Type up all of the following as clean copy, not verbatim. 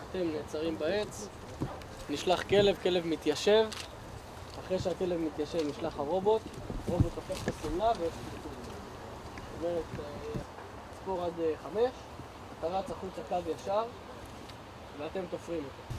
אתם נעצרים בעץ, נשלח כלב, כלב מתיישב. אחרי שהכלב מתיישב נשלח הרובוט, הרובוט הופך את הסמלה ויש פיתור. זאת אומרת, ספור עד 5, אתה רץ החוצה קו ישר ואתם תופרים אותו.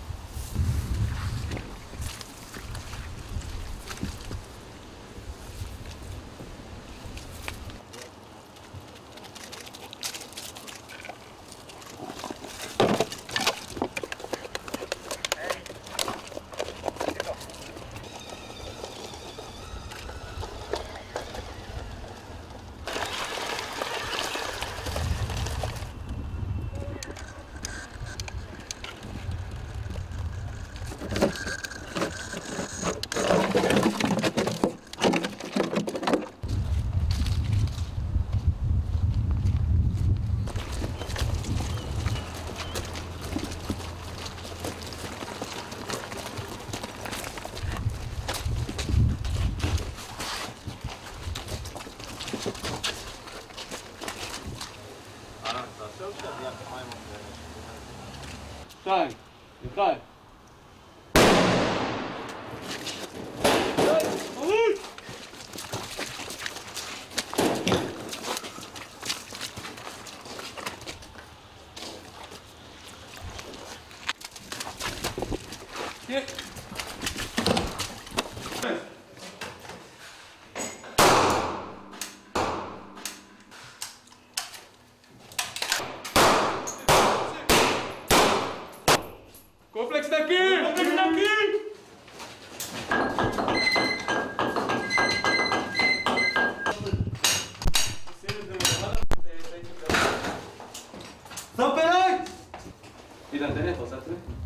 שתיים, אחד. קורפלקס נקי! קורפלקס נקי! סטופ אליי! עידן, תן לי, אתה עושה את זה?